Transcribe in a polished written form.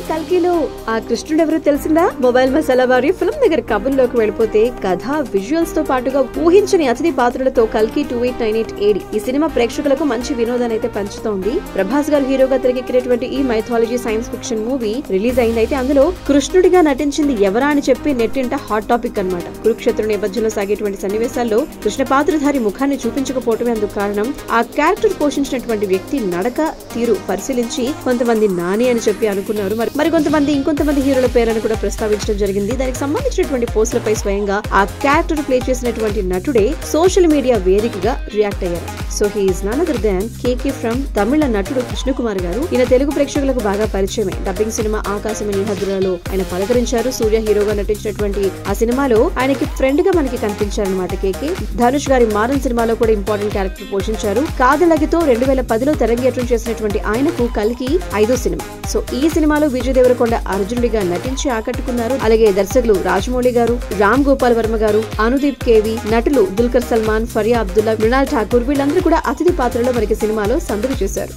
కల్కిలో ఆ కృష్ణుడు ఎవరో తెలిసిందా? మొబైల్ మసాలా వారి ఫిల్మ్ దగ్గర కబుర్లోకి వెళ్ళిపోతే కథ, విజువల్స్ తో పాటుగా ఊహించని అతిథి పాత్రలతో కల్కి 2898 AD ఈ సినిమా ప్రేక్షకులకు మంచి వినోదాన్ని అయితే పంచుతోంది. ప్రభాస్ గారు హీరోగా తెరకెక్కినటువంటి ఈ mythology science fiction movie release అయింది. అయితే అందులో కృష్ణుడిగా నటించింది ఎవరా అని చెప్పి నెట్టింట హాట్ టాపిక్ అన్నమాట. కురుక్షేత్ర నేపథ్యంలో సాగేటువంటి సన్నివేశాల్లో కృష్ణ పాత్రధారి ముఖాన్ని చూపించకపోవటమే అందుకు కారణం. ఆ క్యారెక్టర్ పోషించినటువంటి వ్యక్తి నడక తీరు పరిశీలించి కొంతమంది నాని అని చెప్పి అనుకున్నారు. మరి ఇంకొంతమంది హీరోల పేర్లను కూడా ప్రస్తావించడం జరిగింది. దానికి సంబంధించినటువంటి పోస్టులపై స్వయంగా ఆ క్యారెక్టర్ ప్లే చేసినటువంటి నటుడే సోషల్ మీడియా వేదికగా రియాక్ట్ అయ్యారు. So he is none other than KK from తమిళ నటుడు కృష్ణకుమార్ గారు. ఈయన తెలుగు ప్రేక్షకులకు బాగా పరిచయమే. డబ్బింగ్ సినిమా ఆకాశమని హద్దులలో ఆయన పలకరించారు. సూర్య హీరోగా నటించినటువంటి ఆ సినిమాలో ఆయనకి ఫ్రెండ్ గా మనకి కనిపించారన్నమాట కేకే. ధనుష్ గారి మారన్ సినిమాలో కూడా ఇంపార్టెంట్ క్యారెక్టర్ పోషించారు. కాదలగితో 2010లో తెరంగేట్రం చేసినటువంటి ఆయనకు కల్కి 5వ సినిమా. సో ఈ సినిమాలో విజయ్ దేవరకొండ అర్జునుడిగా నటించి ఆకట్టుకున్నారు. అలాగే దర్శకులు రాజమౌళి గారు, రామ్ గోపాల్ వర్మ గారు, అనుదీప్ కేవి, నటులు దుల్కర్ సల్మాన్, ఫరియా అబ్దుల్లా, మృణాల్ ఠాకూర్ వీళ్ళందరూ కూడా అతిథి పాత్రలో మనకి సినిమాలో సందడి చేశారు.